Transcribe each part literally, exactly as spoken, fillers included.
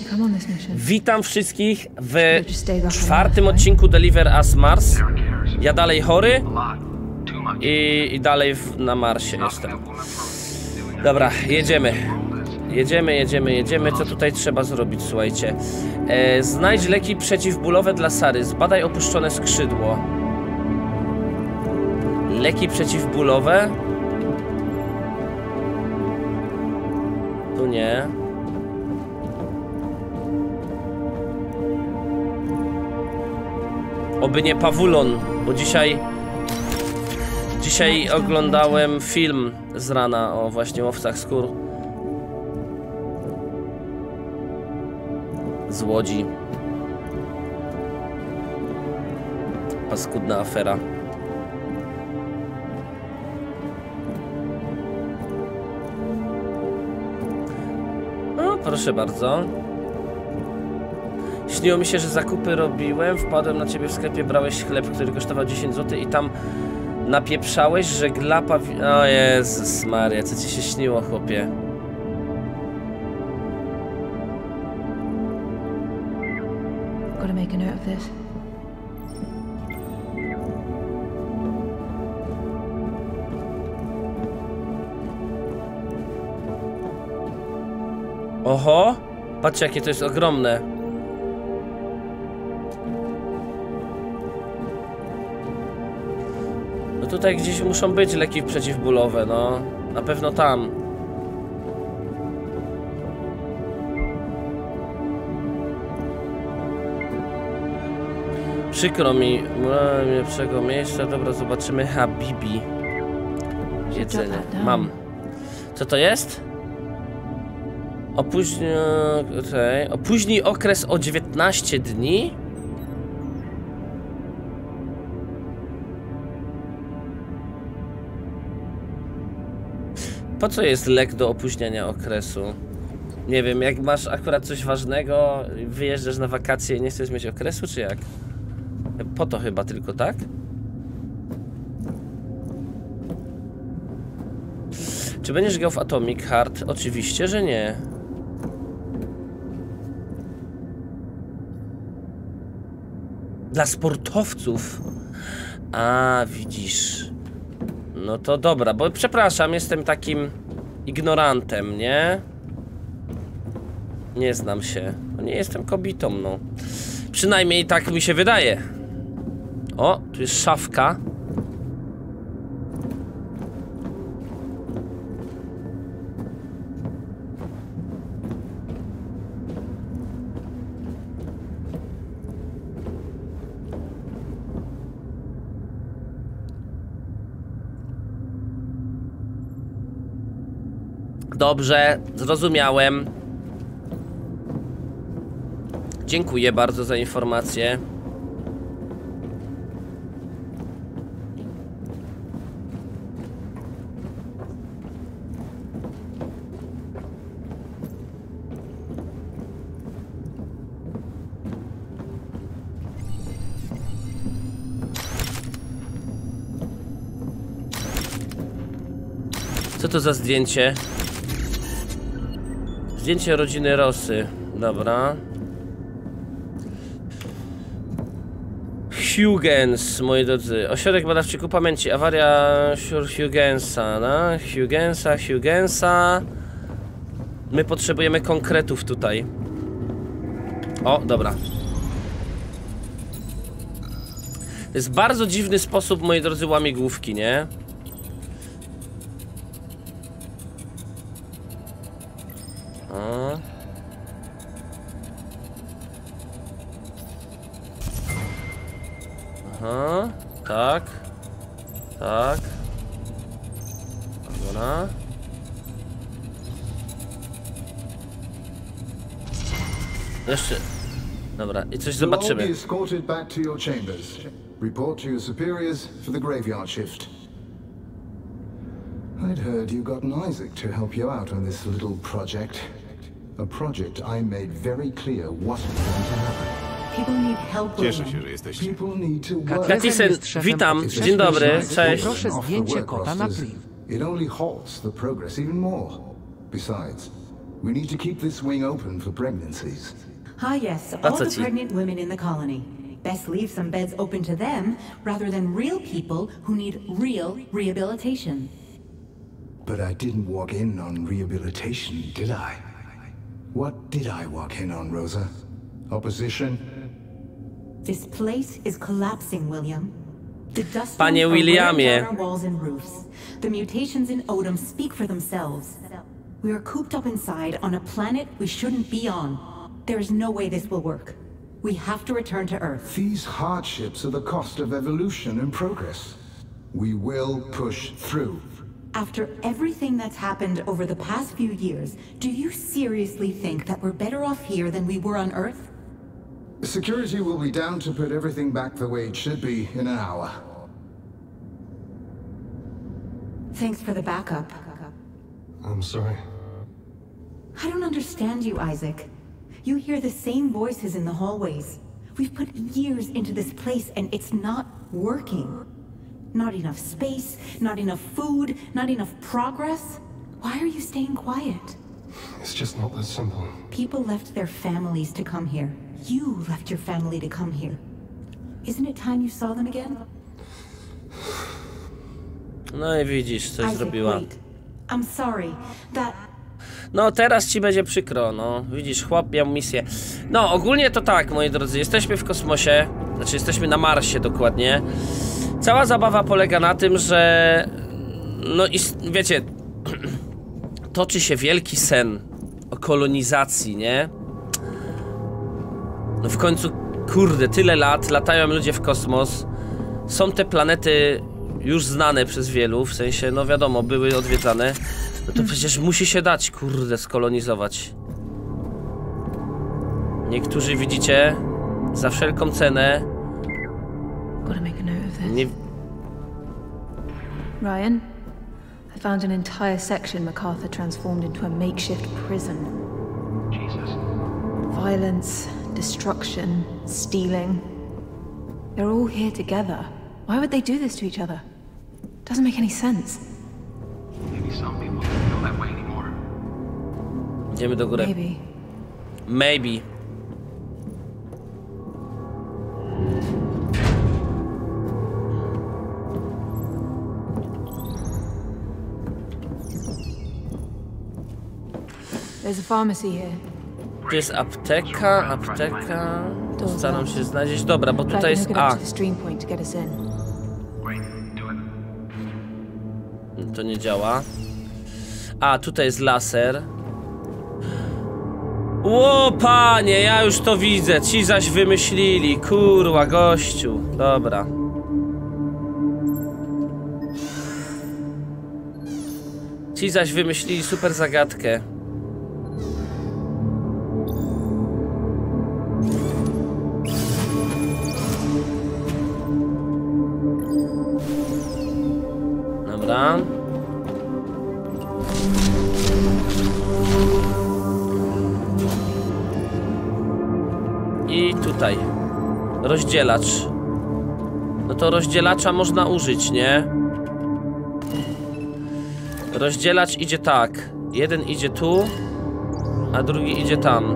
Witam wszystkich w czwartym odcinku Deliver Us Mars. Ja dalej chory i, i dalej w, na Marsie jestem. Dobra, jedziemy. Jedziemy, jedziemy, jedziemy. Co tutaj trzeba zrobić, słuchajcie? E, znajdź leki przeciwbólowe dla Sary. Zbadaj opuszczone skrzydło. Leki przeciwbólowe? Tu nie. Oby nie Pawulon, bo dzisiaj Dzisiaj oglądałem film z rana o właśnie łowcach skór z Łodzi. Paskudna afera. No, proszę bardzo. Śniło mi się, że zakupy robiłem, wpadłem na ciebie w sklepie, brałeś chleb, który kosztował dziesięć złotych i tam napieprzałeś, że glapa... O Jezus Maria, co ci się śniło, chłopie? Gotta make a note of this. Oho! Patrzcie, jakie to jest ogromne. No tutaj gdzieś muszą być leki przeciwbólowe, no. Na pewno tam. Przykro mi, lepszego miejsca. Dobra, zobaczymy. Habibi. Jedzenie. Mam. Co to jest? Opóźni... Okay. Opóźnij okres o dziewiętnaście dni? Po co jest lek do opóźniania okresu? Nie wiem, jak masz akurat coś ważnego, wyjeżdżasz na wakacje i nie chcesz mieć okresu, czy jak? Po to chyba tylko, tak? Czy będziesz grał w Atomic Heart? Oczywiście, że nie. Dla sportowców. A, widzisz. No to dobra, bo przepraszam, jestem takim ignorantem, nie? Nie znam się. No nie jestem kobietą, no. Przynajmniej tak mi się wydaje. O, tu jest szafka. Dobrze, zrozumiałem. Dziękuję bardzo za informację. Co to za zdjęcie? Zdjęcie rodziny Rossy. Dobra. Huygens, moi drodzy. Ośrodek badawczy ku pamięci. Awaria Huygensa, no? Huygensa, Huygensa. My potrzebujemy konkretów tutaj. O, dobra. To jest bardzo dziwny sposób, moi drodzy, łamigłówki, nie? O. Aha, tak. Tak. Dobra. Jeszcze. Dobra, i coś zobaczymy. Report to your superiors for the graveyard shift. I'd heard you got an Isaac to help you out on this little project. A project I made very clear wasn't going to happen. Cieszę się, że jesteście. Katisen, witam, dzień dobry, cześć. Proszę zdjęcie kota na priv. It only halts the progress even more. Besides, We need to keep this wing open for pregnancies. Ah yes, all the pregnant women in the colony. Best leave some beds open to them, rather than real people who need real rehabilitation. But I didn't walk in on rehabilitation, did I? What did I walk in on, Rosa? Opposition? This place is collapsing, William. The dust Panie Williamie. our walls and roofs. The mutations in Odom speak for themselves. We are cooped up inside on a planet we shouldn't be on. There is no way this will work. We have to return to Earth. These hardships are the cost of evolution and progress. We will push through. After everything that's happened over the past few years, do you seriously think that we're better off here than we were on Earth? Security will be down to put everything back the way it should be in an hour. Thanks for the backup. I'm sorry. I don't understand you, Isaac. You hear the same voices in the hallways. We've put years into this place and it's not working. Not enough space, not enough food, not enough progress. Why are you staying quiet? It's just not that simple. People left their families to come here. You left your family to come here. Isn't it time you saw them again? No i widzisz, coś Isaac, zrobiła. wait. I'm sorry. That... No teraz ci będzie przykro, no. Widzisz, chłop miał misję. No, ogólnie to tak, moi drodzy, jesteśmy w kosmosie. Znaczy, jesteśmy na Marsie dokładnie. Cała zabawa polega na tym, że... No i wiecie... Toczy się wielki sen o kolonizacji, nie? No w końcu, kurde, tyle lat, latają ludzie w kosmos. Są te planety już znane przez wielu, w sensie, no wiadomo, były odwiedzane. No to przecież musi się dać, kurde, skolonizować. Niektórzy, widzicie, za wszelką cenę... Nie... Ryan, I found an entire section MacArthur transformed into a makeshift prison. Jesus. Violence, destruction, stealing. They're all here together. Why would they do this to each other? Doesn't make any sense. Maybe some people don't feel that way anymore. Idziemy do góry. Maybe. Maybe. There's a pharmacy here. Tu jest apteka, apteka. Staram się znaleźć. Dobra, bo tutaj jest A. To nie działa. A, tutaj jest laser. Ło, panie, ja już to widzę. Ci zaś wymyślili. Kurwa, gościu. Dobra. Ci zaś wymyślili super zagadkę. Dobra. I tutaj rozdzielacz. No to rozdzielacza można użyć, nie? Rozdzielacz idzie tak. Jeden idzie tu, a drugi idzie tam.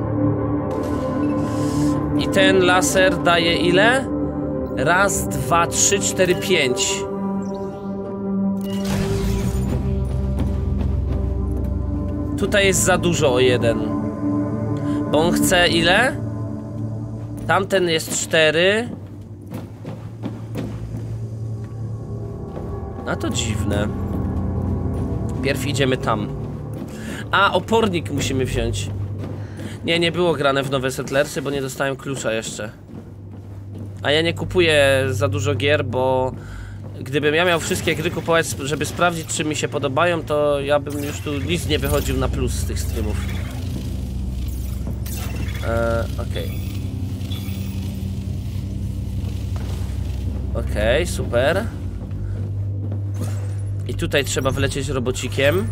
I ten laser daje ile? Raz, dwa, trzy, cztery, pięć. Tutaj jest za dużo o jeden. Bo on chce ile? Tamten jest cztery. A to dziwne. Pierw idziemy tam. A, opornik musimy wziąć. Nie, nie było grane w nowe Settlersy, bo nie dostałem klucza jeszcze. A ja nie kupuję za dużo gier, bo gdybym ja miał wszystkie gry kupować, żeby sprawdzić, czy mi się podobają, to ja bym już tu nic nie wychodził na plus z tych streamów. Eee, okej. Okay. Okej, okay, super. I tutaj trzeba wlecieć robocikiem.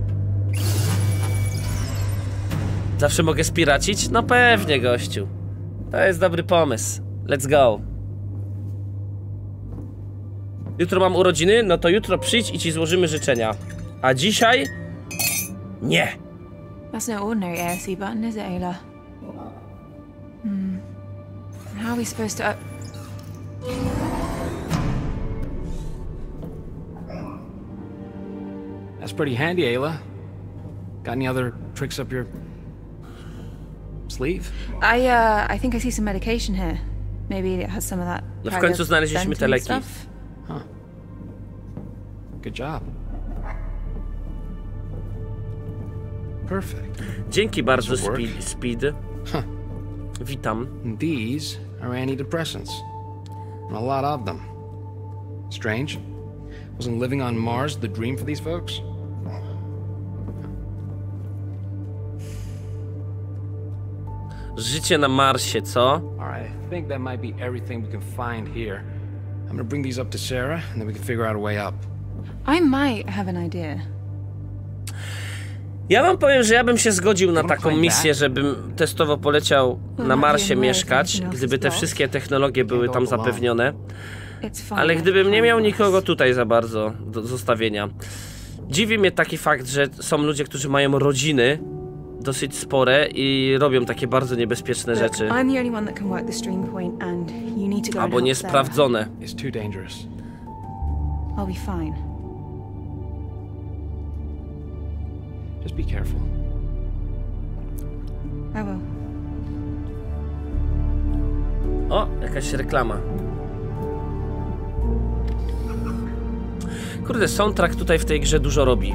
Zawsze mogę spiracić? No pewnie, gościu. To jest dobry pomysł. Let's go. Jutro mam urodziny? No to jutro przyjdź i ci złożymy życzenia. A dzisiaj? Nie. That's no ordinary A S C button, is it, Ayla? Hmm. How are we supposed to... That's pretty handy, Ayla. Got any other tricks up your sleeve? I, uh, I think I see some medication here. Maybe it has some of that. No w końcu znaleźliśmy te leki. Huh. Good job. Perfect. Dzięki bardzo, Speed. speed. Huh. Witam. These are antidepressants. A lot of them. Strange. Wasn't living on Mars the dream for these folks? Życie na Marsie, co? Alright, I think that might be everything we can find here. I'm gonna bring these up to Sarah, and then we can figure out a way up. I might have an idea. Ja wam powiem, że ja bym się zgodził na taką misję, żebym testowo poleciał na Marsie mieszkać, gdyby te wszystkie technologie były tam zapewnione. Ale gdybym nie miał nikogo tutaj za bardzo do zostawienia. Dziwi mnie taki fakt, że są ludzie, którzy mają rodziny dosyć spore i robią takie bardzo niebezpieczne rzeczy. Albo niesprawdzone. It's too dangerous. I'll be fine. Just be careful. I will. O, jakaś reklama. Kurde, soundtrack tutaj w tej grze dużo robi.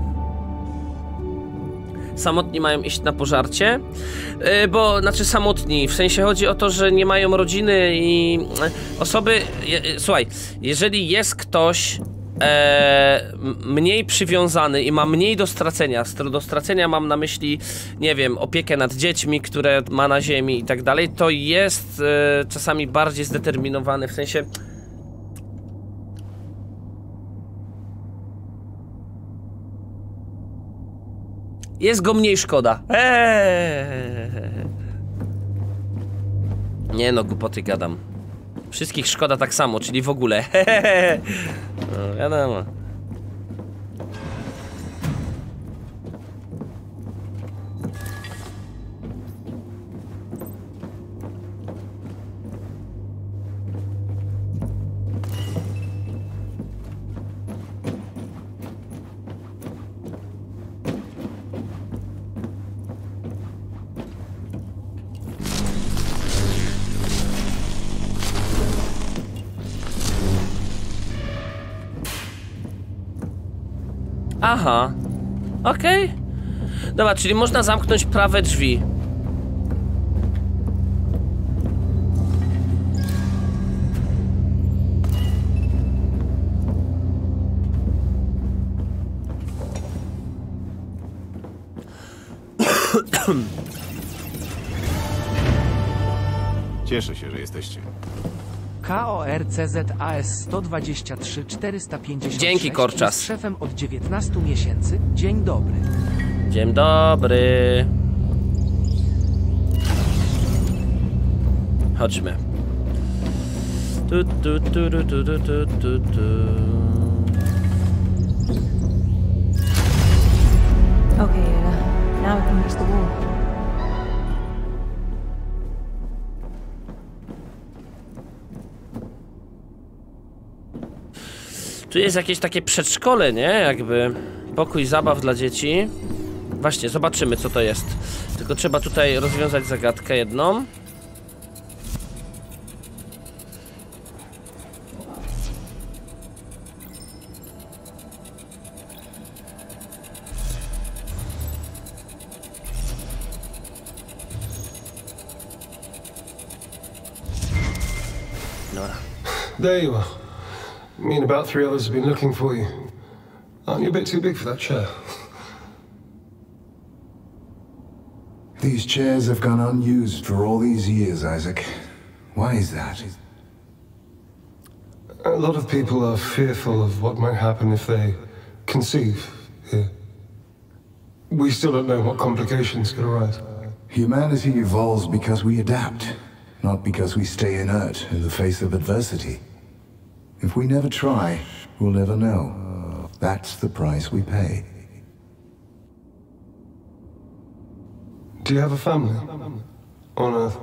Samotni mają iść na pożarcie, yy, bo, znaczy samotni, w sensie chodzi o to, że nie mają rodziny i osoby, je, słuchaj, jeżeli jest ktoś e, mniej przywiązany i ma mniej do stracenia, do stracenia mam na myśli, nie wiem, opiekę nad dziećmi, które ma na ziemi i tak dalej, to jest e, czasami bardziej zdeterminowany, w sensie... Jest go mniej szkoda. Eee. Nie no, głupoty gadam. Wszystkich szkoda tak samo, czyli w ogóle. No, wiadomo. Aha, okej. Okay. Dobra, czyli można zamknąć prawe drzwi. Cieszę się, że jesteście. K O R C Z A S sto dwadzieścia trzy czterysta pięćdziesiąt sześć. Dzięki, Korczas. Jest szefem od dziewiętnastu miesięcy. Dzień dobry. Dzień dobry. Chodźmy. Tu, tu, tu, tu, tu, tu, tu, tu. Okay, Ayla. Now we can reach the wall. Tu jest jakieś takie przedszkole, nie? Jakby pokój zabaw dla dzieci. Właśnie, zobaczymy, co to jest. Tylko trzeba tutaj rozwiązać zagadkę jedną. Dobra. There you are. Me and about three others have been looking for you. Aren't you a bit too big for that chair? These chairs have gone unused for all these years, Isaac. Why is that? A lot of people are fearful of what might happen if they conceive here. We still don't know what complications could arise. Humanity evolves because we adapt, not because we stay inert in the face of adversity. If we never try, we'll never know. That's the price we pay. Do you have a family on Earth?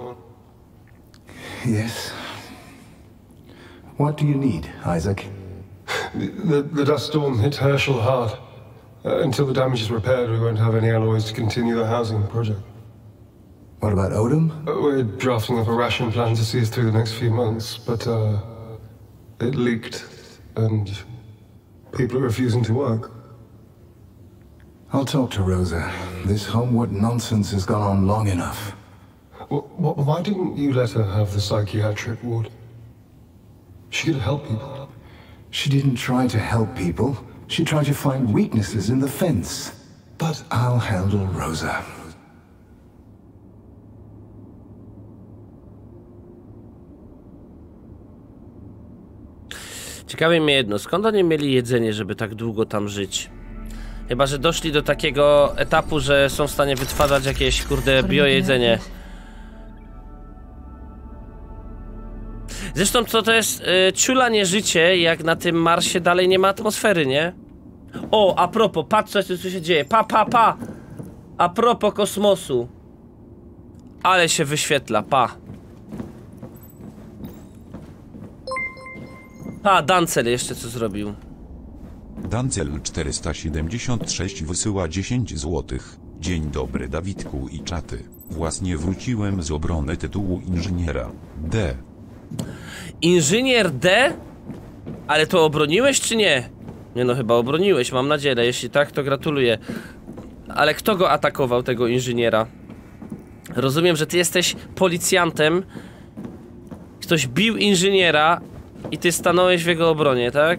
Yes. What do you need, Isaac? The, the, the dust storm hit Herschel hard. Uh, until the damage is repaired, we won't have any alloys to continue the housing project. What about Odom? Uh, we're drafting up a ration plan to see us through the next few months, but uh, it leaked, and people are refusing to work. I'll talk to Rosa. This homework nonsense has gone on long enough. W w why didn't you let her have the psychiatric ward? She could help people. She didn't try to help people. She tried to find weaknesses in the fence. But I'll handle Rosa. Ciekawi mnie jedno, skąd oni mieli jedzenie, żeby tak długo tam żyć? Chyba że doszli do takiego etapu, że są w stanie wytwarzać jakieś, kurde, biojedzenie. Zresztą co to jest y, ciulanie życie, jak na tym Marsie dalej nie ma atmosfery, nie? O, a propos, patrz co, co się dzieje, pa, pa, pa! A propos kosmosu. Ale się wyświetla, pa. Pa, Dancel jeszcze co zrobił. Dancel czterysta siedemdziesiąt sześć wysyła dziesięć złotych. Dzień dobry Dawidku i czaty. Właśnie wróciłem z obrony tytułu inżyniera. D. Inżynier D? Ale to obroniłeś czy nie? Nie no, chyba obroniłeś, mam nadzieję. Jeśli tak, to gratuluję. Ale kto go atakował, tego inżyniera? Rozumiem, że ty jesteś policjantem. Ktoś bił inżyniera i ty stanąłeś w jego obronie, tak?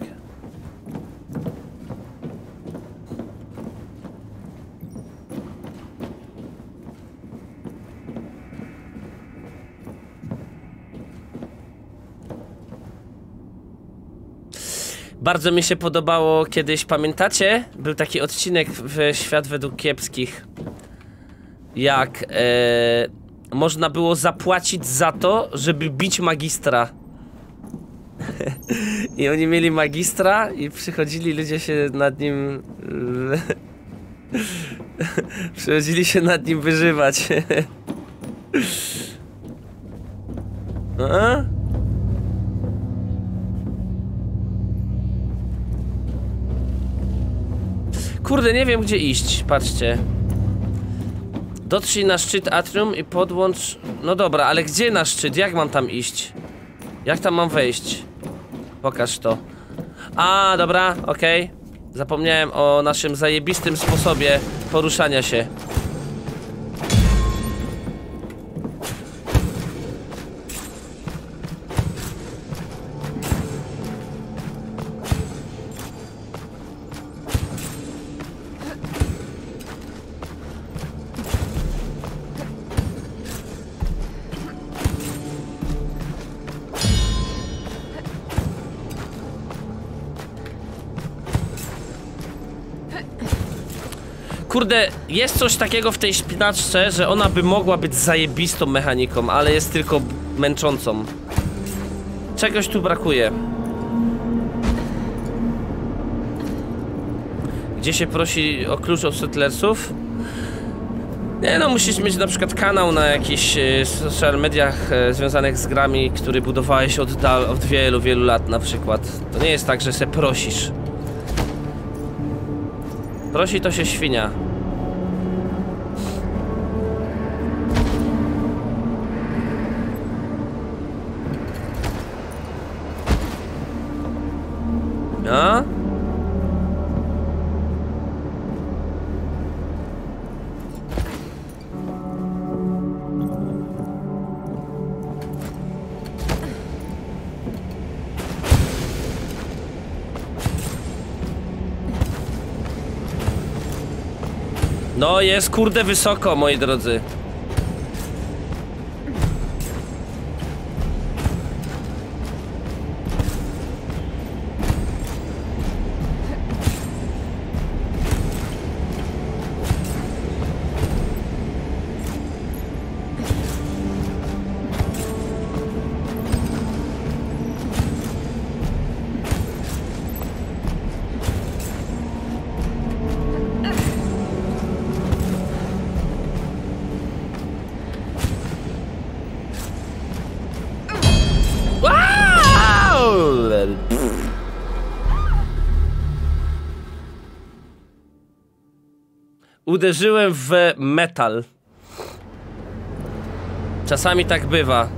Bardzo mi się podobało kiedyś, pamiętacie? Był taki odcinek w Świat według kiepskich. Jak e, można było zapłacić za to, żeby bić magistra. I oni mieli magistra i przychodzili ludzie się nad nim... przychodzili się nad nim wyżywać. A? Kurde, nie wiem gdzie iść, patrzcie. Dotrzyj na szczyt atrium i podłącz... No dobra, ale gdzie na szczyt? Jak mam tam iść? Jak tam mam wejść? Pokaż to. A, dobra, okej. Okay. Zapomniałem o naszym zajebistym sposobie poruszania się. Kurde, jest coś takiego w tej szpinaczce, że ona by mogła być zajebistą mechaniką, ale jest tylko męczącą. Czegoś tu brakuje. Gdzie się prosi o klucz od Settlersów? Nie no, musisz mieć na przykład kanał na jakichś e, social mediach e, związanych z grami, który budowałeś od, od wielu, wielu lat na przykład. To nie jest tak, że se prosisz. Prosi to się świnia. A? No jest kurde wysoko, moi drodzy. Uderzyłem w metal. Czasami tak bywa.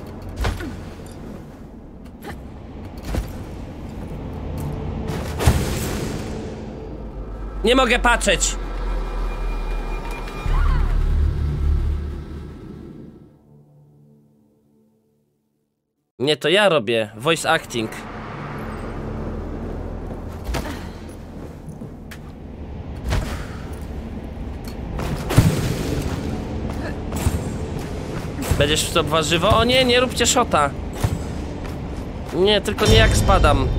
Nie mogę patrzeć. Nie, to ja robię. Voice acting. Będziesz w to warzywo? O nie, nie róbcie shota. Nie, tylko nie jak spadam.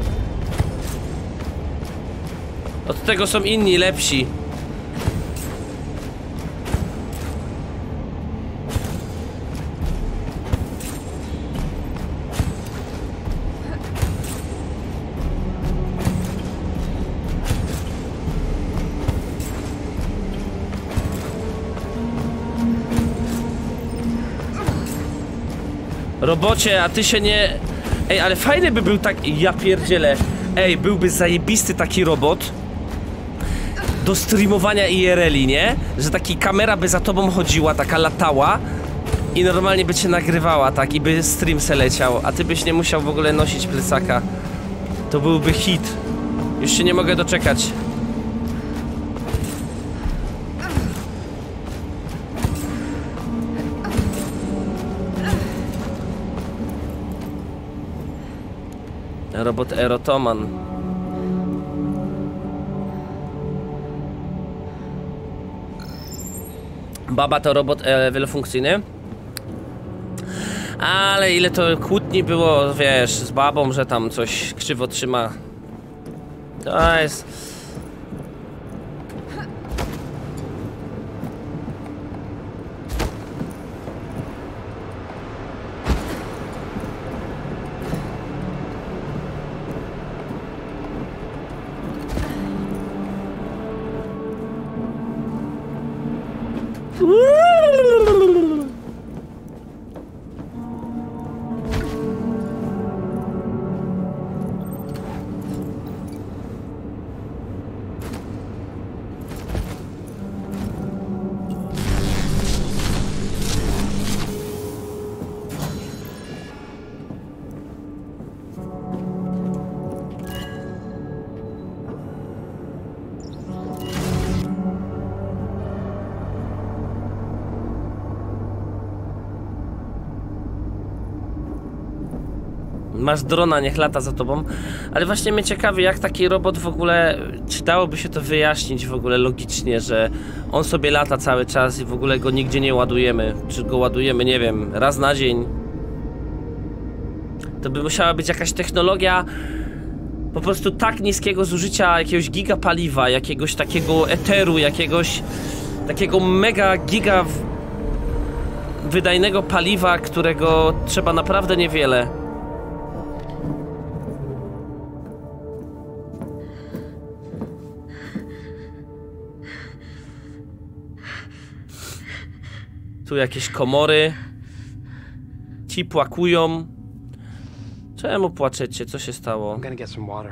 Od tego są inni, lepsi. Robocie, a ty się nie... Ej, ale fajny by był tak... Ja pierdzielę. Ej, byłby zajebisty taki robot do streamowania I R L-i, nie? Że taki kamera by za tobą chodziła, taka latała i normalnie by cię nagrywała, tak? I by stream se leciał, a ty byś nie musiał w ogóle nosić plecaka. To byłby hit. Już się nie mogę doczekać. Robot Erotoman. Baba to robot e, wielofunkcyjny. Ale ile to kłótni było, wiesz, z babą, że tam coś krzywo trzyma. To jest... Masz drona, niech lata za tobą. Ale właśnie mnie ciekawi, jak taki robot w ogóle... Czy dałoby się to wyjaśnić w ogóle logicznie, że on sobie lata cały czas i w ogóle go nigdzie nie ładujemy. Czy go ładujemy, nie wiem, raz na dzień. To by musiała być jakaś technologia po prostu tak niskiego zużycia jakiegoś gigapaliwa, jakiegoś takiego eteru, jakiegoś takiego mega giga wydajnego paliwa, którego trzeba naprawdę niewiele. Tu jakieś komory. Ci płakują. Czemu płaczecie? Co się stało? I'm gonna get some water.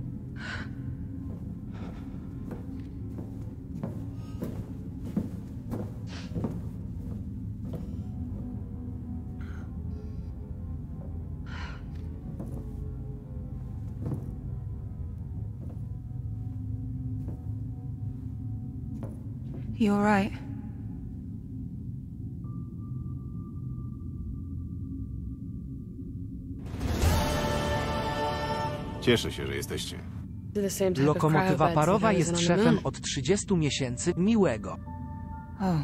You all right? Cieszę się, że jesteście. Lokomotywa parowa jest szefem od trzydziestu miesięcy. Miłego. Oh.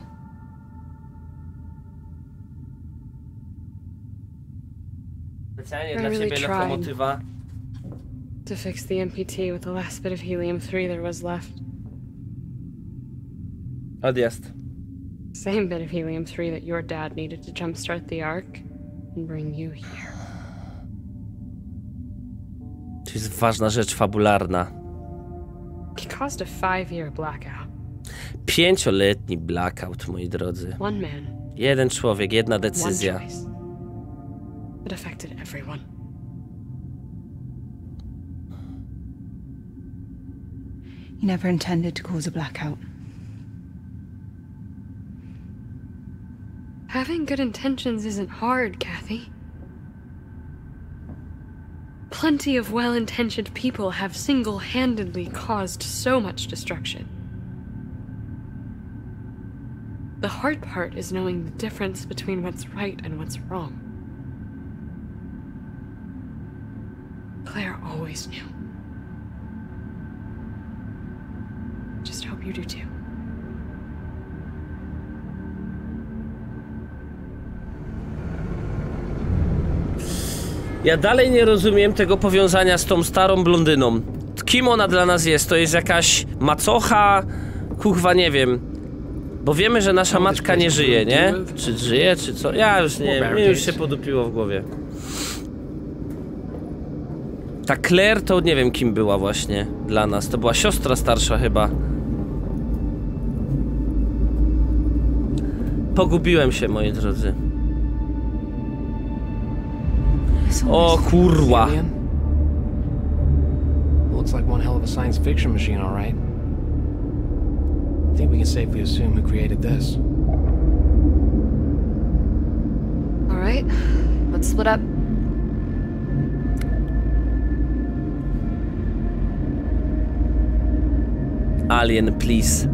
Specjalnie dla ciebie lokomotywa. To fix the M P T with the last bit of helium three there was left. Odjazd. Same bit of helium three that your dad needed to jumpstart the Ark and bring you here. To jest ważna rzecz fabularna. It caused a five-year blackout. Pięcioletni blackout, moi drodzy. One man. Jeden człowiek, jedna decyzja. One choice. It affected everyone. You never intended to cause a blackout. Having good intentions isn't hard, Kathy. Plenty of well-intentioned people have single-handedly caused so much destruction. The hard part is knowing the difference between what's right and what's wrong. Claire always knew. Just hope you do too. Ja dalej nie rozumiem tego powiązania z tą starą blondyną. Kim ona dla nas jest? To jest jakaś macocha? Kuchwa, nie wiem. Bo wiemy, że nasza matka nie żyje, nie? Czy żyje, czy co? Ja już nie wiem, mnie już się podupiło w głowie. Ta Claire to nie wiem kim była właśnie dla nas. To była siostra starsza chyba. Pogubiłem się, moi drodzy. O kurwa. Looks like one hell of a science fiction machine, all right. I think we can safely assume who created this. All right, let's split up. Alien, please.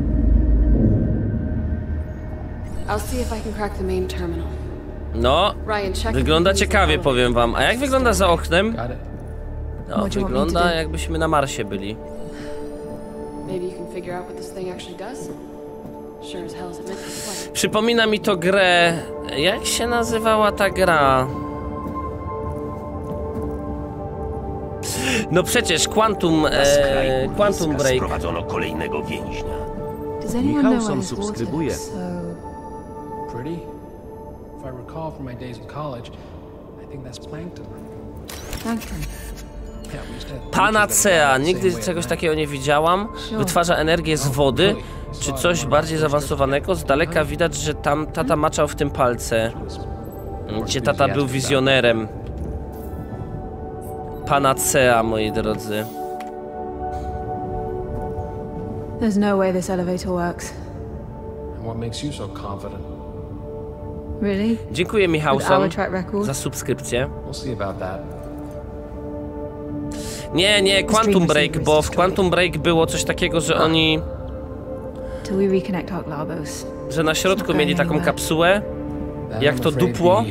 I'll see if I can crack the main terminal. No, wygląda ciekawie, powiem wam. A jak wygląda za oknem? No, wygląda jakbyśmy na Marsie byli. Przypomina mi to grę... Jak się nazywała ta gra? No przecież Quantum... E, Quantum Break. Sprowadzono kolejnego więźnia. Michałson subskrybuje. Pretty? If I recall from my days in college, I think that's plankton. Plankton. Panacea. Nigdy czegoś takiego nie widziałam. Wytwarza energię z wody, czy coś bardziej zaawansowanego. Z daleka widać, że tam tata maczał w tym palce. Gdzie tata był wizjonerem. Panacea, moi drodzy. There's no way this elevator works. And what makes you so confident? Really? Dziękuję Michałson za subskrypcję. We'll see about that. Nie, nie, Quantum Break, bo w Quantum Break było coś takiego, że oni... Że na środku mieli taką kapsułę, jak to dupło.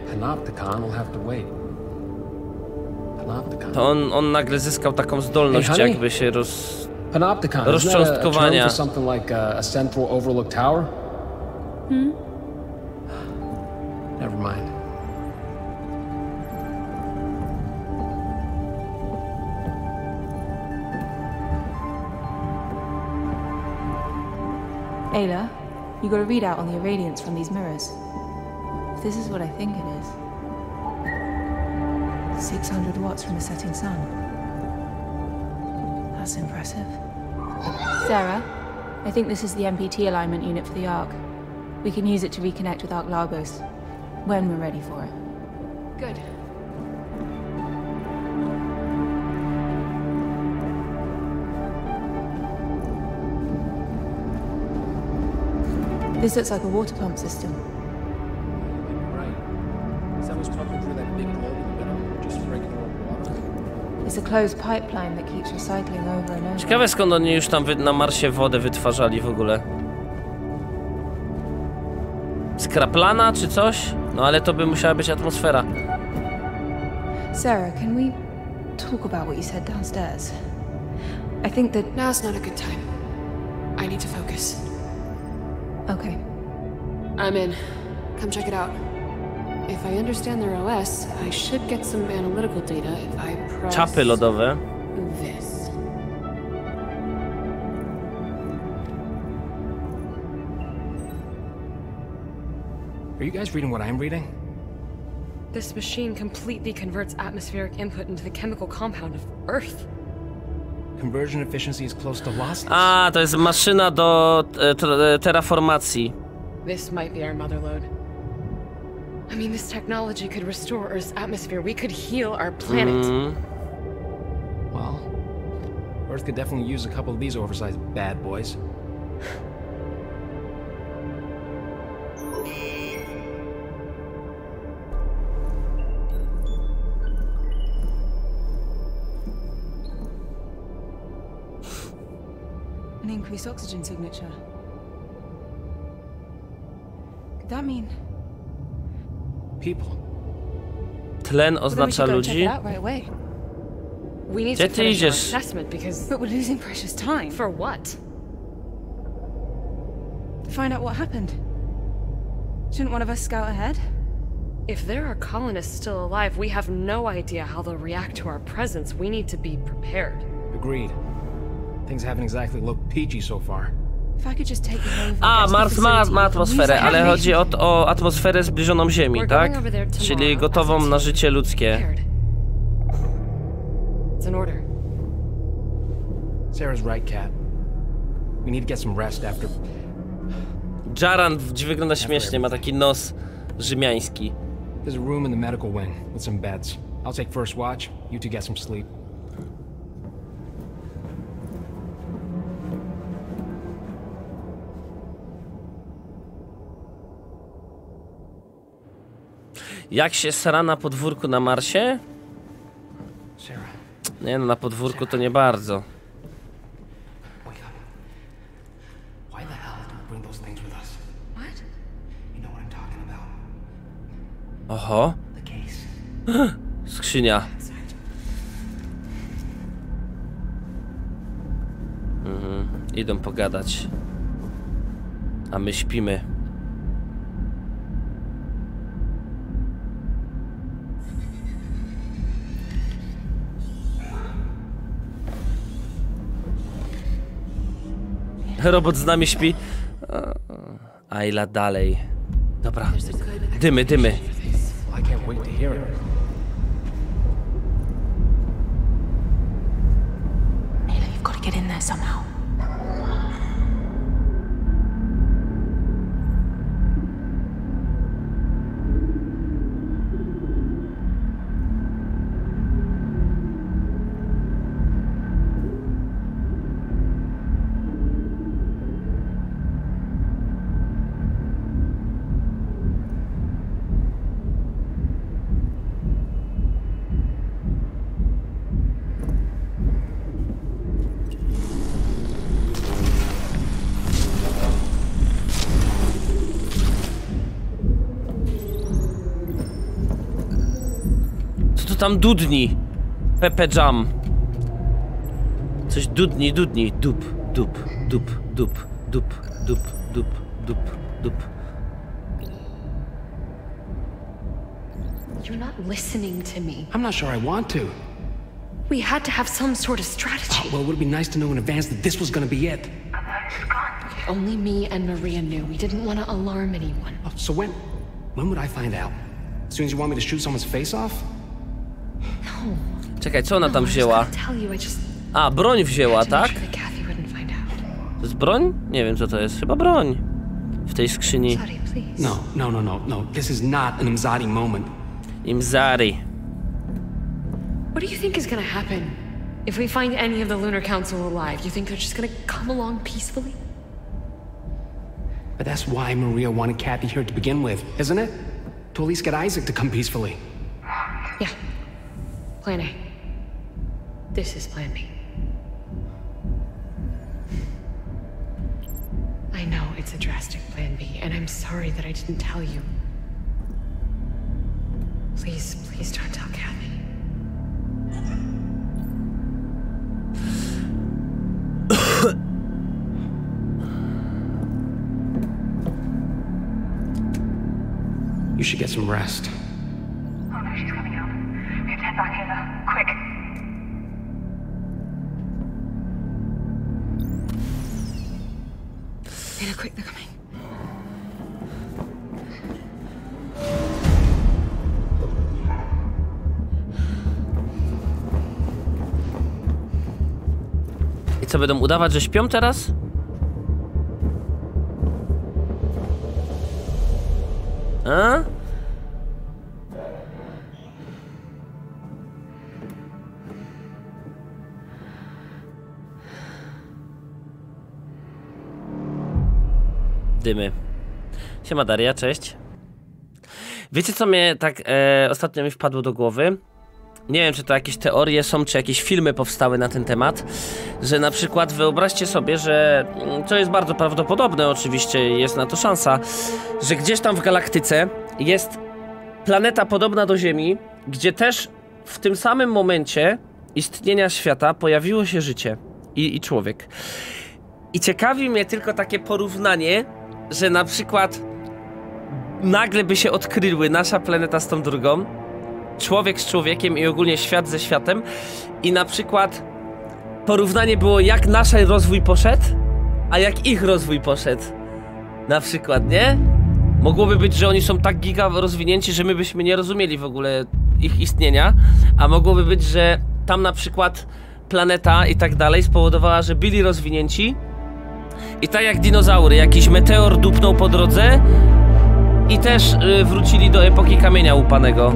To on, on nagle zyskał taką zdolność jakby się roz... rozcząstkowania. Hmm? Never mind. Ayla, you got a readout on the irradiance from these mirrors. If this is what I think it is, six hundred watts from a setting sun. That's impressive. Sarah, I think this is the M P T alignment unit for the Ark. We can use it to reconnect with Ark Lagos when we're ready for it. Good. This looks like a water pump system. Right. Someone's pumping through that big globe in the middle, just for regular water. It's a closed pipeline that keeps recycling over and over. Ciekawe skąd oni już tam na Marsie wodę wytwarzali w ogóle. Skraplana czy coś? No ale to by musiała być atmosfera. Sarah, can we talk about what you said downstairs? I think that... Now's not a good time. I need to focus. Okay. I'm in. Come check it out. If I understand their O S, I should get some analytical data if I press... Czapy lodowe. This. Are you guys reading what I'm reading? This machine completely converts atmospheric input into the chemical compound of Earth. Conversion efficiency is close to lossless. A, to jest maszyna do e, terraformacji. This might be our mother lode. I mean, this technology could restore Earth's atmosphere. We could heal our planet. Mm. Well, Earth could definitely use a couple of these oversized bad boys. An increased oxygen signature. Could that mean? People. Tlen oznacza ludzi. Gdzie ty idziesz? But we're losing precious time. For what? To find out what happened. Shouldn't one of us scout ahead? If there are colonists still alive, we have no idea how they'll react to our presence. We need to be prepared. Agreed. Things haven't exactly looked peachy so far. If I could just take it over. A, Mars ma, ma atmosferę, ale chodzi o, o atmosferę zbliżoną Ziemi, tak? Czyli gotową na życie ludzkie. It's an order. Sarah's right, Kat. We need to get some rest after. Jaran wygląda śmiesznie, ma taki nos rzymiański. There's a room in the medical wing with some beds. I'll take first watch. You two get some sleep. Jak się sra na podwórku na Marsie? Sarah. Nie no, na podwórku to nie bardzo. Oho. Skrzynia. Mhm. Idą pogadać. A my śpimy. Robot z nami śpi. Ayla dalej. Dobra. Dymy, dymy. I can't wait to hear it. Ayla, you've got to get in there somehow. Tam dudni. Pepe Jam. Coś dudni, dudni. Dup, dup, dup, dup, dup, dup, dup, dup, dup. You're not listening to me. I'm not sure I want to. We had to have some sort of strategy. Oh, well, it would be nice to know in advance that this was gonna be it. Okay, only me and Maria knew. We didn't want to alarm anyone. Oh, so when... when would I find out? As soon as you want me to shoot someone's face off? No. Czekaj, co ona tam wzięła? A, broń wzięła, tak? To jest broń? Nie wiem, co to jest. Chyba broń. W tej skrzyni. No, no, no, no, no. This is not an Imzadi moment. Imzadi. What do you think is gonna happen if we find any of the Lunar Council alive? You think they're just gonna come along peacefully? But that's why Maria wanted Kathy here to begin with, isn't it? To at least get Isaac to come peacefully. Yeah. Plan A. This is Plan B. I know it's a drastic Plan B, and I'm sorry that I didn't tell you. Please, please don't tell Kathy. You should get some rest. Oh no, she's coming out. We have to head back in now. Quick. Ayla, quick, they're coming. I co, będą udawać, że śpią teraz? A? Dymy. Siema Daria, cześć. Wiecie co mnie tak e, ostatnio mi wpadło do głowy? nie wiem, czy to jakieś teorie są, czy jakieś filmy powstały na ten temat, że na przykład wyobraźcie sobie, że to jest bardzo prawdopodobne, oczywiście jest na to szansa, że gdzieś tam w galaktyce jest planeta podobna do Ziemi, gdzie też w tym samym momencie istnienia świata pojawiło się życie i, i człowiek. I ciekawi mnie tylko takie porównanie, że na przykład nagle by się odkryły nasza planeta z tą drugą, człowiek z człowiekiem i ogólnie świat ze światem i na przykład porównanie było, jak nasz rozwój poszedł, a jak ich rozwój poszedł. Na przykład, nie? Mogłoby być, że oni są tak giga rozwinięci, że my byśmy nie rozumieli w ogóle ich istnienia, a mogłoby być, że tam na przykład planeta i tak dalej spowodowała, że byli rozwinięci i tak jak dinozaury, jakiś meteor dupnął po drodze i też y, wrócili do epoki kamienia łupanego.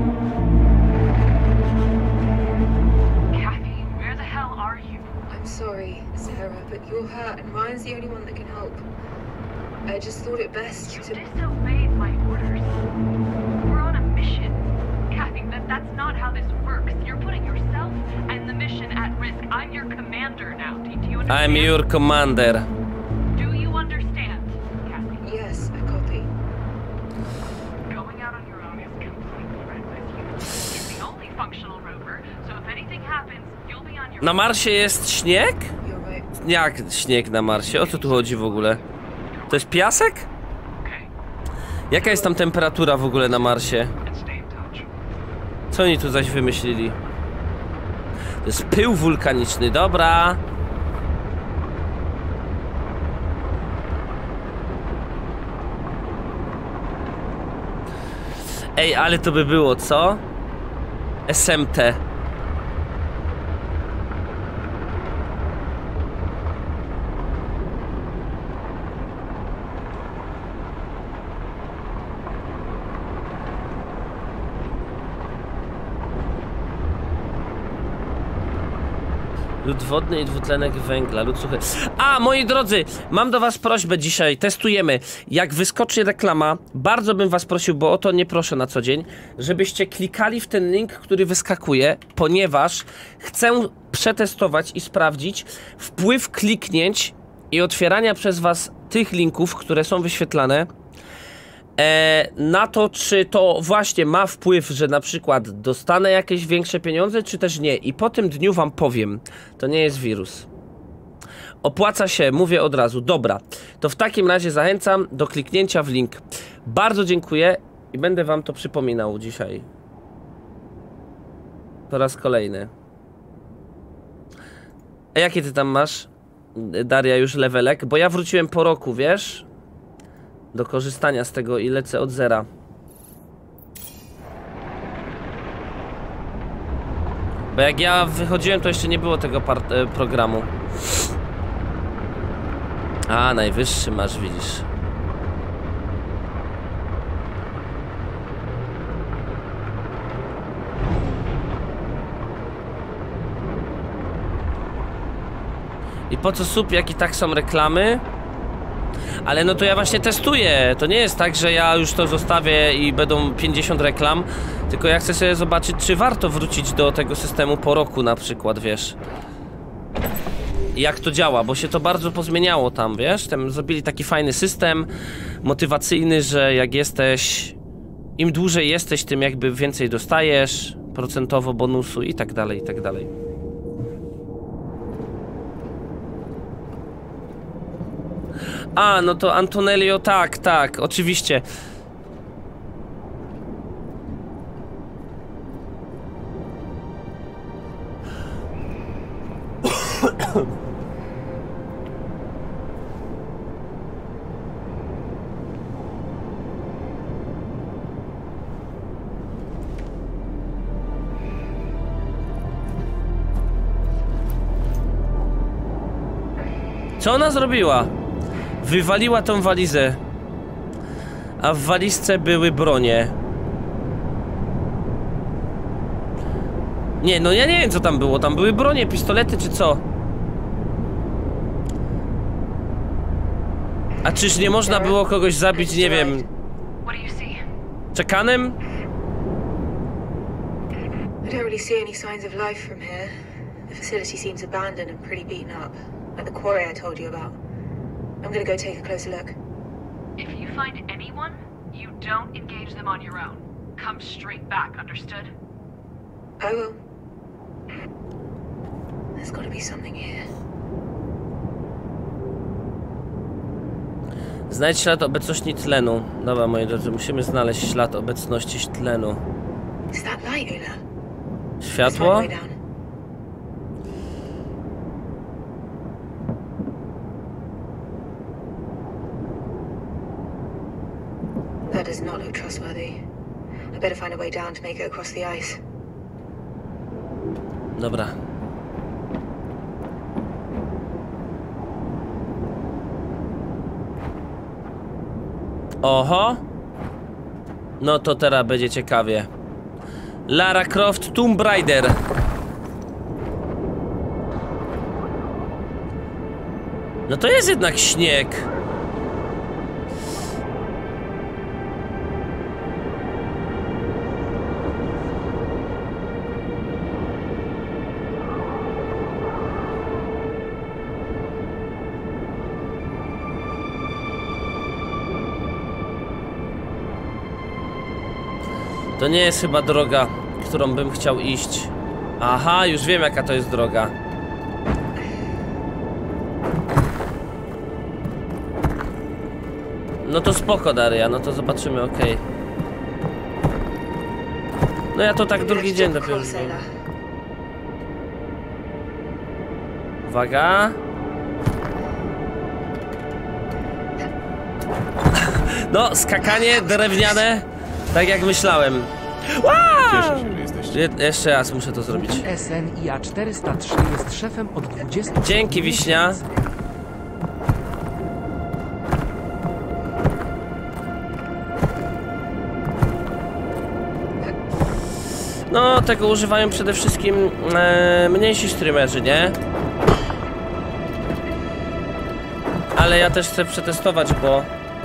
I just thought it best to... You disobeyed my orders. We're on a mission. Kathy, that, that's not how this works. You're putting yourself and the mission at risk. I'm your commander now. Do, do you understand? I'm your commander. Do you understand, Kathy? Yes, I copy. Going out on your own is completely reckless. You're the only functional rover, so if anything happens, you'll be on your... Na Marsie jest śnieg? Jak śnieg na Marsie? O co tu chodzi w ogóle? To jest piasek? Jaka jest tam temperatura w ogóle na Marsie? Co oni tu zaś wymyślili? To jest pył wulkaniczny, dobra. Ej, ale to by było, co? S M T. Lód wodny i dwutlenek węgla, lód suchy. A, moi drodzy, mam do was prośbę dzisiaj, testujemy. Jak wyskoczy reklama, bardzo bym was prosił, bo o to nie proszę na co dzień, żebyście klikali w ten link, który wyskakuje, ponieważ chcę przetestować i sprawdzić wpływ kliknięć i otwierania przez was tych linków, które są wyświetlane, E, na to, czy to właśnie ma wpływ, że na przykład dostanę jakieś większe pieniądze, czy też nie. I po tym dniu wam powiem, to nie jest wirus. Opłaca się, mówię od razu. Dobra, to w takim razie zachęcam do kliknięcia w link. Bardzo dziękuję i będę wam to przypominał dzisiaj. Po raz kolejny. A jakie ty tam masz, Daria, już levelek? Bo ja wróciłem po roku, wiesz? Do korzystania z tego i lecę od zera. Bo jak ja wychodziłem, to jeszcze nie było tego e, programu. A, najwyższy masz, widzisz. I po co słup, jak i tak są reklamy? Ale no to ja właśnie testuję. To nie jest tak, że ja już to zostawię i będą pięćdziesiąt reklam. Tylko ja chcę sobie zobaczyć, czy warto wrócić do tego systemu po roku na przykład, wiesz. I jak to działa, bo się to bardzo pozmieniało tam, wiesz. Tam zrobili taki fajny system motywacyjny, że jak jesteś... Im dłużej jesteś, tym jakby więcej dostajesz procentowo bonusu i tak dalej, i tak dalej. A, no to Antonello, tak, tak, oczywiście. Co ona zrobiła? Wywaliła tą walizę. A w walizce były bronie. Nie, no ja nie wiem co tam było. Tam były bronie, pistolety czy co? A czyż nie można było kogoś zabić, nie wiem, czekanem? I don't really see any signs of life from here. The facility seems abandoned and pretty beaten up, like the quarry I told you about. I'm gonna go take a closer look. If you find anyone, you don't engage them on your own. Come straight back, understood? I will. There's gotta be something here. Znajdź ślad obecności tlenu. Dobra, moi drodzy, musimy znaleźć ślad obecności tlenu. Światło? That does not look trustworthy. I better find a way down to make it across the ice. Dobra. Oho. No to teraz będzie ciekawie. Lara Croft Tomb Raider. No to jest jednak śnieg. To nie jest chyba droga, którą bym chciał iść. Aha, już wiem, jaka to jest droga. No to spoko, Daria, no to zobaczymy, okej. Okay. No ja to tak drugi dzień dopiero. Uwaga. No, skakanie drewniane. Tak jak myślałem. Cieszę się, że jesteście. Je jeszcze raz muszę to zrobić. S N I A czterysta trzy jest szefem od dwudziestu. Dzięki, Wiśnia. No, tego używają przede wszystkim e, mniejsi streamerzy, nie? Ale ja też chcę przetestować, bo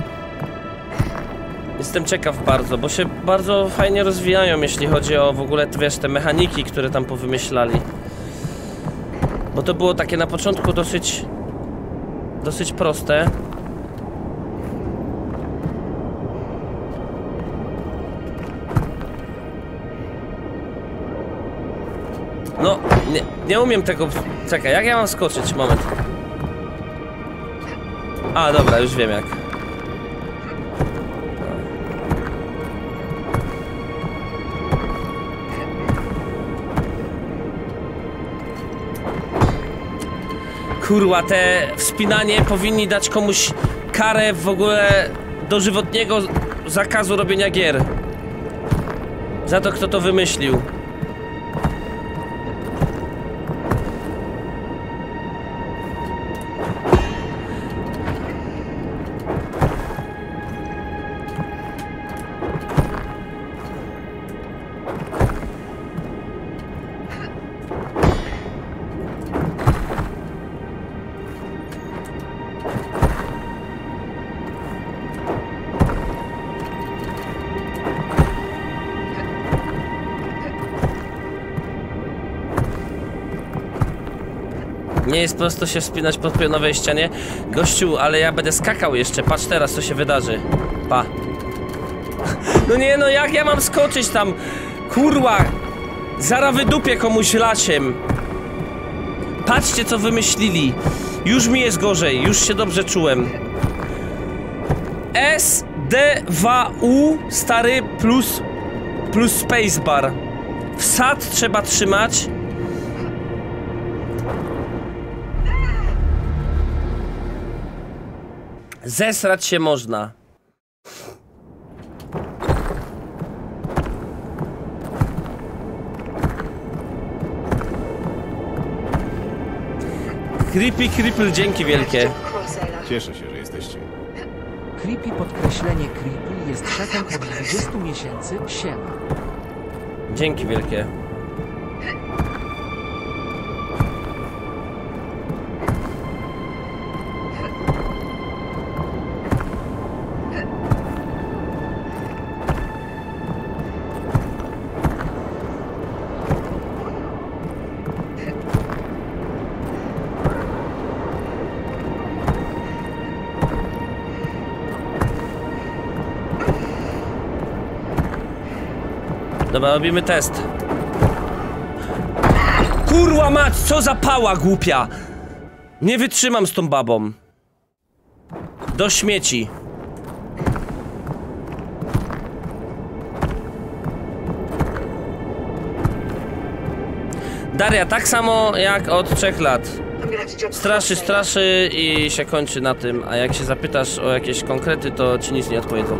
jestem ciekaw bardzo, bo się bardzo fajnie rozwijają, jeśli chodzi o w ogóle, wiesz, te mechaniki, które tam powymyślali. Bo to było takie na początku dosyć dosyć proste. No, nie, nie umiem tego... Czekaj, jak ja mam skoczyć? Moment. A, dobra, już wiem jak. Kurwa, te wspinanie powinni dać komuś karę w ogóle dożywotniego zakazu robienia gier. Za to, kto to wymyślił. Nie jest prosto się wspinać po pionowej ścianie. Gościu, ale ja będę skakał jeszcze. Patrz teraz, co się wydarzy. Pa. No nie, no jak ja mam skoczyć tam? Kurwa. Zara wydupię komuś lasiem. Patrzcie, co wymyślili. Już mi jest gorzej. Już się dobrze czułem. S, D, dwa, U, stary, plus plus spacebar. Wsad trzeba trzymać. Zesrać się można. Creepy Cripple, dzięki wielkie. Cieszę się, że jesteście. Creepy podkreślenie Cripple jest szefem od dwudziestu miesięcy. Siema. Dzięki wielkie. Dobra, robimy test. Kurwa mać, co za pała głupia! Nie wytrzymam z tą babą. Do śmieci. Daria, tak samo jak od trzech lat. Straszy, straszy i się kończy na tym, a jak się zapytasz o jakieś konkrety, to ci nic nie odpowiedzą.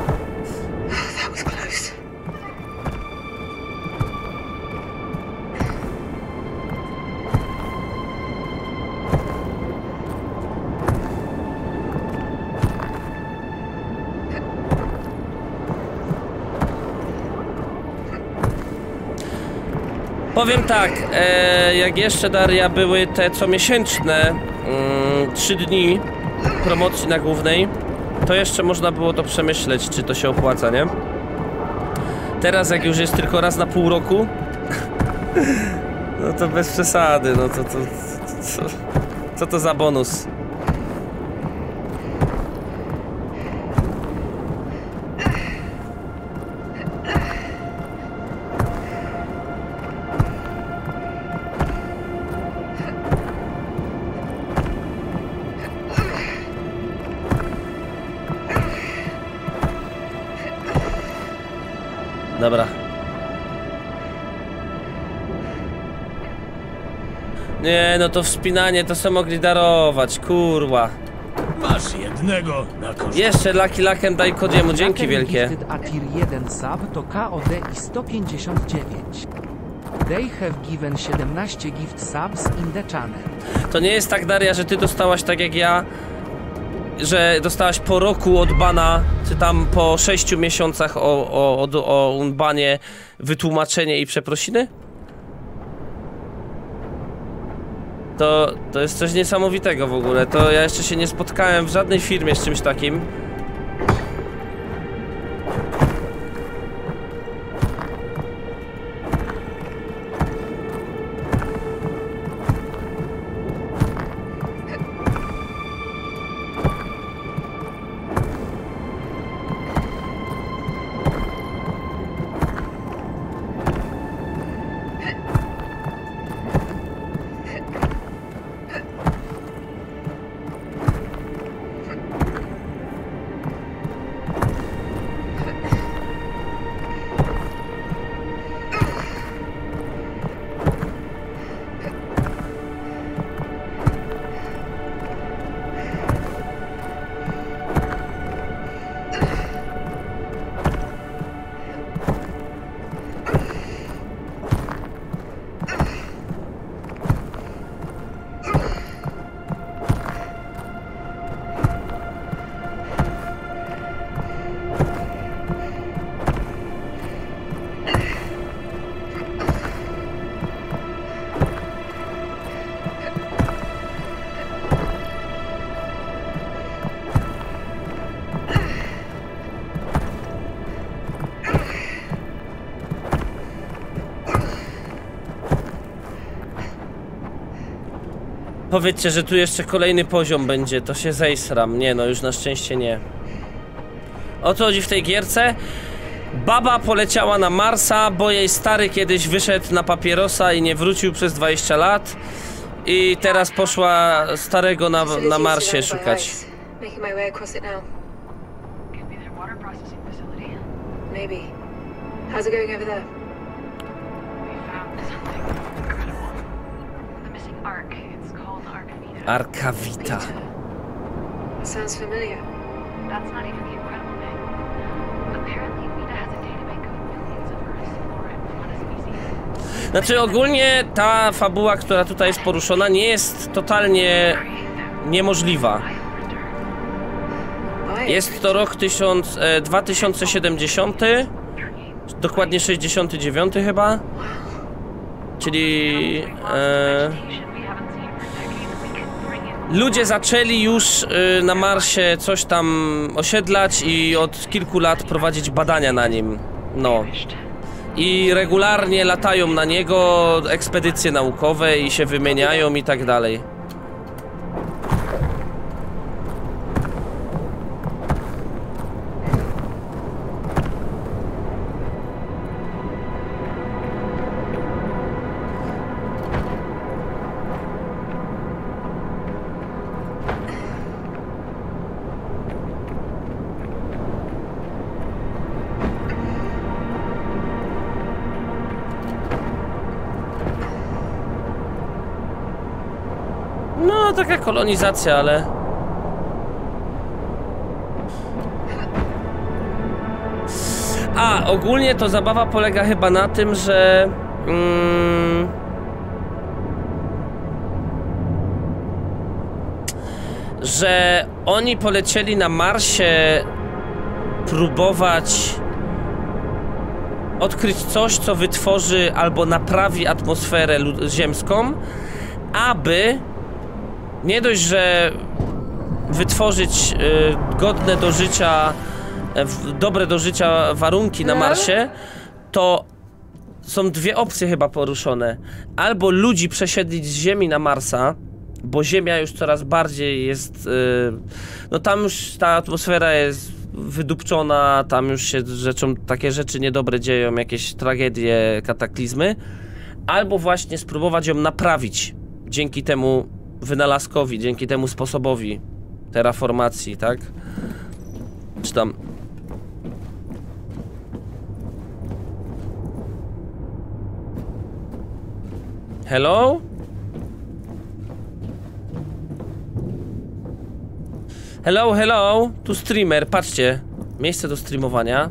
Powiem tak, e, jak jeszcze, Daria, były te comiesięczne mm, trzy dni promocji na głównej, to jeszcze można było to przemyśleć, czy to się opłaca, nie? Teraz jak już jest tylko raz na pół roku, no to bez przesady, no to, to, to, to co to za bonus? Dobra. Nie, no to wspinanie to sobie mogli darować, kurwa. Masz jednego na koszt. Jeszcze Lucky Laken daj Kodiemu, dzięki wielkie. A tier jeden sub to K O D i sto pięćdziesiąt dziewięć. They have given siedemnaście gift subs in the channel. To nie jest tak, Daria, że ty dostałaś tak jak ja, że dostałaś po roku od bana, czy tam po sześciu miesiącach o, o, o, o unbanie wytłumaczenie i przeprosiny? To, to jest coś niesamowitego w ogóle. To ja jeszcze się nie spotkałem w żadnej firmie z czymś takim. Powiedzcie, że tu jeszcze kolejny poziom będzie, to się zejsram. Nie no, już na szczęście nie. O co chodzi w tej gierce? Baba poleciała na Marsa, bo jej stary kiedyś wyszedł na papierosa i nie wrócił przez dwadzieścia lat. I teraz poszła starego na, na Marsie szukać. Arca Vita. Sounds familiar. That's not even the incredible thing. Apparently Vita has a databank of millions of Earth's flora and fauna species. Znaczy ogólnie ta fabuła, która tutaj jest poruszona, nie jest totalnie niemożliwa. Jest to rok tysiąc, e, dwa tysiące siedemdziesiąty, dokładnie sześćdziesiąty dziewiąty chyba. Czyli e, ludzie zaczęli już y, na Marsie coś tam osiedlać i od kilku lat prowadzić badania na nim. No. I regularnie latają na niego ekspedycje naukowe i się wymieniają i tak dalej. No, taka kolonizacja, ale... A, ogólnie to zabawa polega chyba na tym, że... Mm, że oni polecieli na Marsie próbować odkryć coś, co wytworzy albo naprawi atmosferę ziemską, aby nie dość, że wytworzyć y, godne do życia, y, dobre do życia warunki na Marsie, to są dwie opcje chyba poruszone. Albo ludzi przesiedlić z Ziemi na Marsa, bo Ziemia już coraz bardziej jest... Yy, no tam już ta atmosfera jest wydupczona, tam już się rzeczą, takie rzeczy niedobre dzieją, jakieś tragedie, kataklizmy. Albo właśnie spróbować ją naprawić dzięki temu wynalazkowi, dzięki temu sposobowi terraformacji, tak? Czy tam... Hello? Hello, hello, tu streamer, patrzcie, miejsce do streamowania.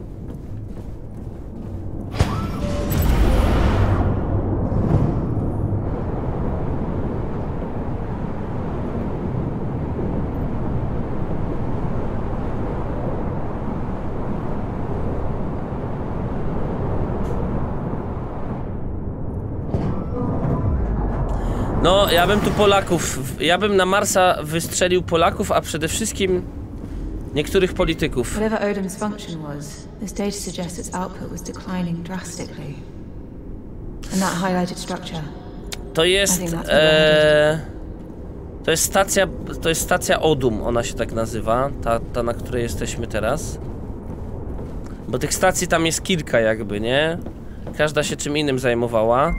No, ja bym tu Polaków, ja bym na Marsa wystrzelił Polaków, a przede wszystkim niektórych polityków. Whatever Odin's function was, this data suggests its output was declining drastically. And that highlighted structure. To jest, e, to jest stacja, to jest stacja Odum, ona się tak nazywa, ta, ta na której jesteśmy teraz. Bo tych stacji tam jest kilka jakby, nie? Każda się czym innym zajmowała.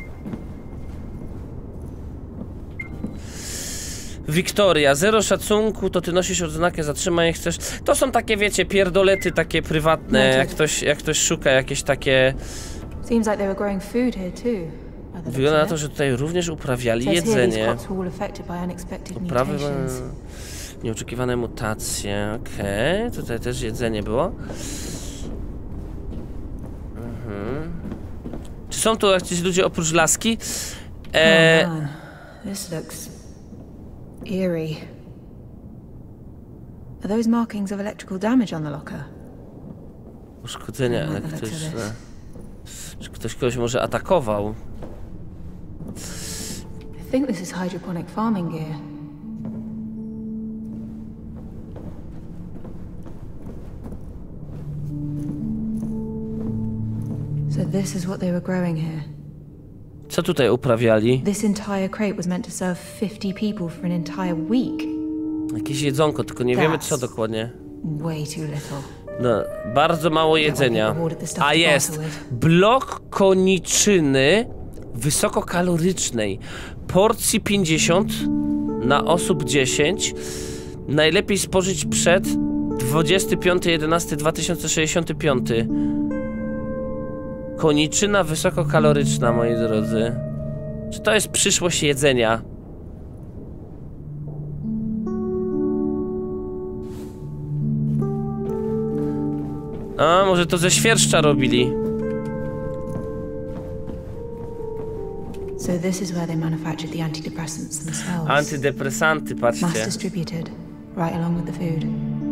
Wiktoria, zero szacunku, to ty nosisz odznakę, zatrzymaj, chcesz... To są takie, wiecie, pierdolety takie prywatne, jak ktoś, jak ktoś szuka jakieś takie... Wygląda na to, że tutaj również uprawiali jedzenie. Uprawy... Nieoczekiwane mutacje, okej, okay. Tutaj też jedzenie było. Mhm. Czy są tu jacyś ludzie oprócz laski? E... Oh, this looks eerie. Are those markings of electrical damage on the locker? Uszkodzenia elektryczne. Czy ktoś kogoś może atakował? I think this is hydroponic farming gear. So this is what they were growing here. Co tutaj uprawiali? This entire crate was meant to serve fifty people for an entire week. Jakieś jedzonko, tylko nie wiemy co dokładnie. Way too little. No, bardzo mało jedzenia. A jest blok koniczyny wysokokalorycznej. Porcji pięćdziesiąt na osób dziesięć. Najlepiej spożyć przed dwudziestego piątego jedenastego dwa tysiące sześćdziesiątym piątym. Koniczyna wysokokaloryczna, moi drodzy. Czy to jest przyszłość jedzenia? A, może to ze świerszcza robili. So this is where they manufactured the antidepressants themselves. Antydepresanty, patrzcie. Mass distributed, right along with the food.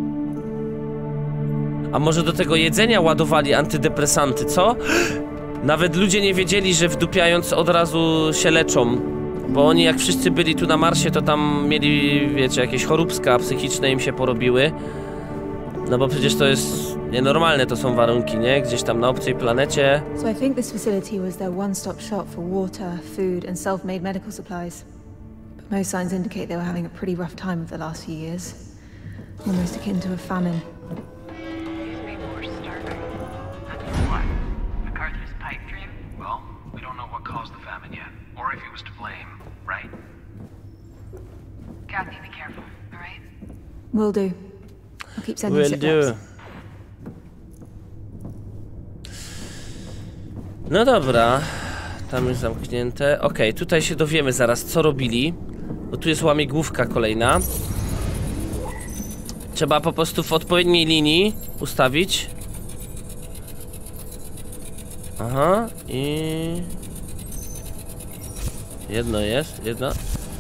A może do tego jedzenia ładowali antydepresanty, co? Nawet ludzie nie wiedzieli, że wdupiając od razu się leczą. Bo oni jak wszyscy byli tu na Marsie, to tam mieli, wiecie, jakieś choróbska psychiczne im się porobiły. No bo przecież to jest nienormalne, to są warunki, nie? Gdzieś tam na obcej planecie. So I think this facility was their one-stop shop for water, food and self-made medical supplies. But most signs indicate they were having a pretty rough time of the last few years. Almost akin to a famine. Caused the famine yet, or if he was to blame, right? Kathy, be careful, all right? Will do. I'll keep sending Will do. No dobra, tam jest zamknięte. Okej, okay, tutaj się dowiemy zaraz, co robili. Bo tu jest łamigłówka kolejna. Trzeba po prostu w odpowiedniej linii ustawić. Aha, i... Jedno jest, jedno.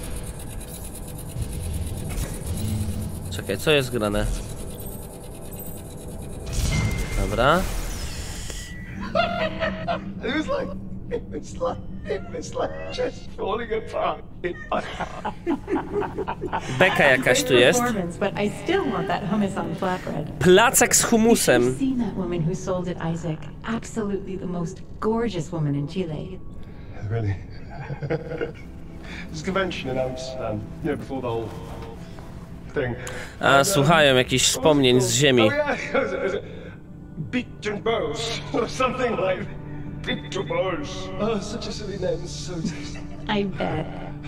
Czekaj, co jest grane? Dobra. It was like, it was like, it was like just falling apart. Beka jakaś tu jest. But I still want that hummus on flatbread. Placek z humusem. You've seen that woman who sold it, Isaac. Absolutely the most gorgeous woman in Chile. Really? This convention in Amsterdam, you know, before the whole thing. A, słuchają jakichś wspomnień z ziemi. Oh yeah, Beat and Bows, or something like Beat and Bows. Oh, such a silly name, so tasty. I bet.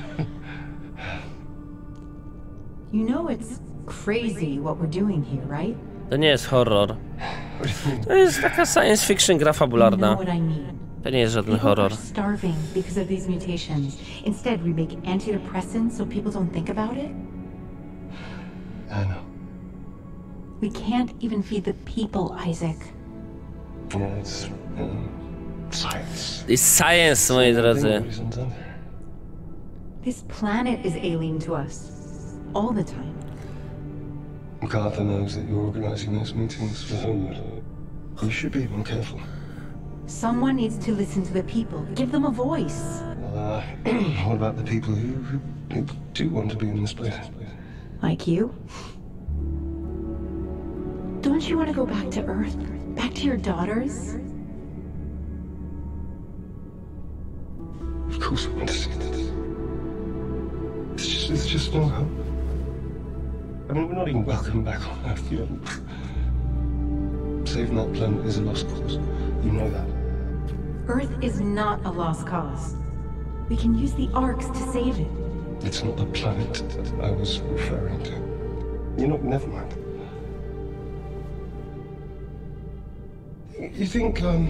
You know it's crazy what we're doing here, right? To nie jest horror. To jest taka science fiction gra fabularna. You know what I mean. To nie jest żaden horror. People are starving because of these mutations. Instead, we make antidepressants so people don't think about it. I know. We can't even feed the people, Isaac. Yeah, it's um, science. It's science, moi drodzy. This planet is alien to us. All the time. MacArthur knows that you're organizing those meetings for Homewood. You should be more careful. Someone needs to listen to the people. Give them a voice. Well, uh, what about the people who, who, who do want to be in this place? Like you? Don't you want to go back to Earth? Back to your daughters? Of course I want to see this. It's just, it's just no hope. I mean, we're not even welcome back on Earth, you know. Saving that planet is a lost cause. You know that. Earth is not a lost cause. We can use the arcs to save it. It's not the planet that I was referring to. You know, never mind. You think, um...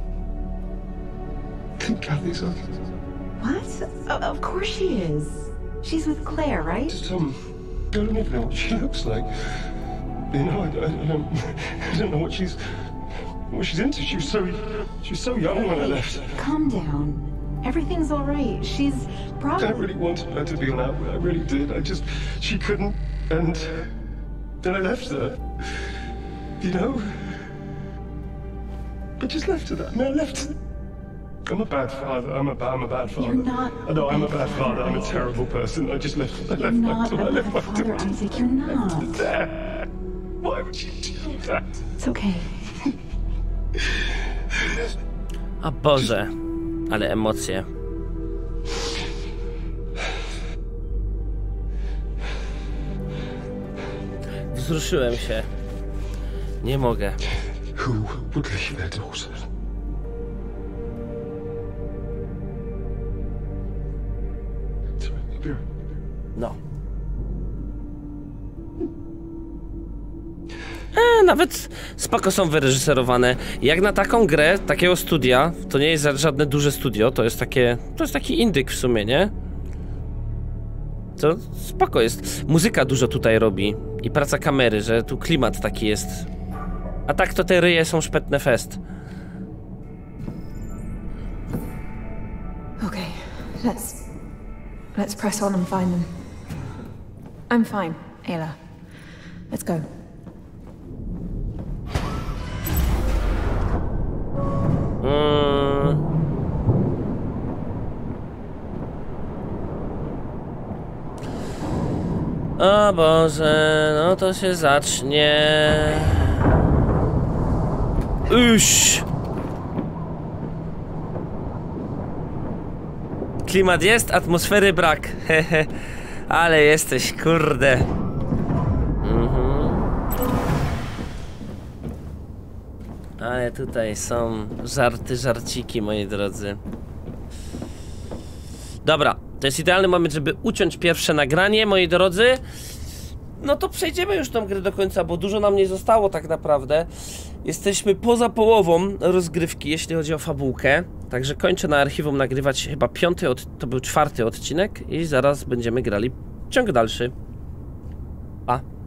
think Kathy's okay? What? O- of course she is. She's with Claire, right? Just, um... I don't even know what she looks like. You know, I, I, I don't... I don't know what she's... what she's into. She was so... she was so young when I left. Calm down. Everything's all right. She's probably... I really wanted her to be on that way. I really did. I just... she couldn't. And... then I left her. You know? I just left her that. I mean, I left her. I'm a bad father. I'm a bad, I'm a bad father. You're not. I know I'm a bad father. I'm a terrible person. I just left. I You're left not my a daughter. I left my father, daughter. Isaac. You're not. There. Why would you do that? It's okay. A Boże, ale emocje. Wzruszyłem się. Nie mogę. Who would leave their daughter? No. E, nawet spoko są wyreżyserowane. Jak na taką grę, takiego studia, to nie jest żadne duże studio, to jest takie, to jest taki indyk w sumie, nie? To spoko jest. Muzyka dużo tutaj robi i praca kamery, że tu klimat taki jest. A tak to te ryje są szpetne fest. Okay, let's... let's press on and find them. I'm fine, Ayla. Let's go. Mm. O Boże, no to się zacznie. Uś. Klimat jest, atmosfery brak. Hehe. Ale jesteś, kurde. Mhm. Ale tutaj są żarty, żarciki, moi drodzy. Dobra, to jest idealny moment, żeby uciąć pierwsze nagranie, moi drodzy. No to przejdziemy już tą grę do końca, bo dużo nam nie zostało tak naprawdę. Jesteśmy poza połową rozgrywki, jeśli chodzi o fabułkę. Także kończę na archiwum nagrywać chyba piąty, od... to był czwarty odcinek i zaraz będziemy grali ciąg dalszy. Pa!